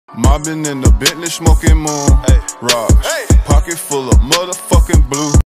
Mobbing in the Bentley, smoking moon rocks. Pocket full of motherfucking blue.